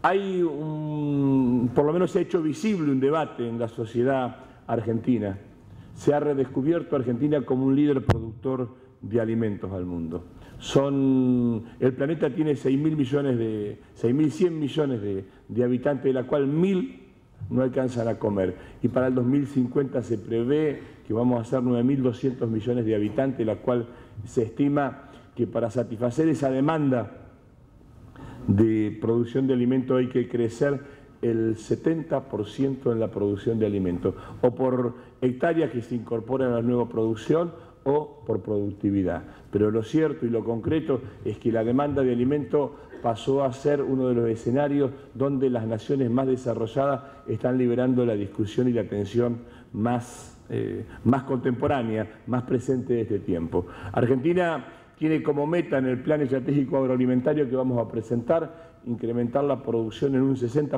por lo menos se ha hecho visible un debate en la sociedad argentina. Se ha redescubierto a Argentina como un líder productor de alimentos al mundo. El planeta tiene 6.100 millones de habitantes, de la cual 1.000 no alcanzan a comer. Y para el 2050 se prevé que vamos a ser 9.200 millones de habitantes, de la cual se estima que para satisfacer esa demanda de producción de alimentos hay que crecer el 70% en la producción de alimentos, o por hectáreas que se incorporan a la nueva producción o por productividad. Pero lo cierto y lo concreto es que la demanda de alimentos pasó a ser uno de los escenarios donde las naciones más desarrolladas están liberando la discusión y la atención más contemporánea, más presente de este tiempo. Argentina tiene como meta en el Plan Estratégico Agroalimentario que vamos a presentar incrementar la producción en un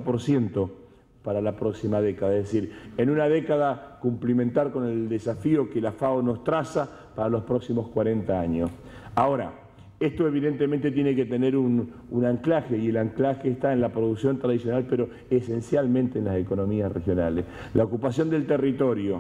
60% para la próxima década, es decir, en una década cumplimentar con el desafío que la FAO nos traza para los próximos 40 años. Ahora, esto evidentemente tiene que tener un anclaje, y el anclaje está en la producción tradicional, pero esencialmente en las economías regionales. La ocupación del territorio,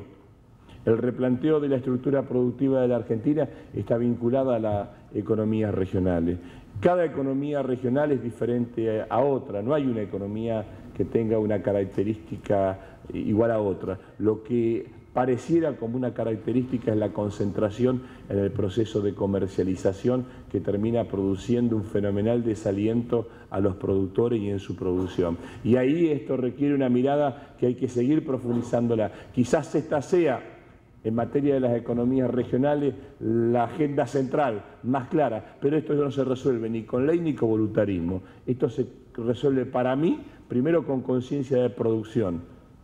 el replanteo de la estructura productiva de la Argentina está vinculada a las economías regionales. Cada economía regional es diferente a otra, no hay una economía que tenga una característica igual a otra. Lo que pareciera como una característica es la concentración en el proceso de comercialización que termina produciendo un fenomenal desaliento a los productores y en su producción. Y ahí esto requiere una mirada que hay que seguir profundizándola. Quizás esta sea, en materia de las economías regionales, la agenda central más clara, pero esto no se resuelve ni con ley ni con voluntarismo. Esto se resuelve para mí, primero con conciencia de producción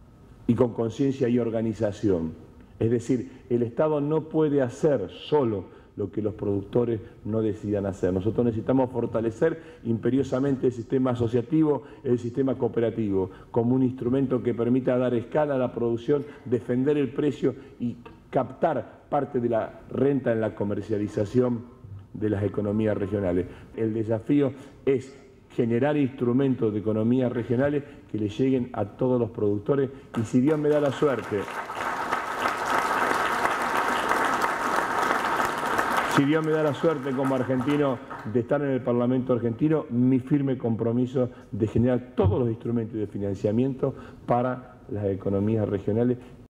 y con conciencia y organización. Es decir, el Estado no puede hacer solo lo que los productores no decidan hacer. Nosotros necesitamos fortalecer imperiosamente el sistema asociativo, el sistema cooperativo, como un instrumento que permita dar escala a la producción, defender el precio y captar parte de la renta en la comercialización de las economías regionales. El desafío es generar instrumentos de economías regionales que le lleguen a todos los productores, y si Dios me da la suerte, como argentino de estar en el Parlamento argentino, mi firme compromiso de generar todos los instrumentos de financiamiento para las economías regionales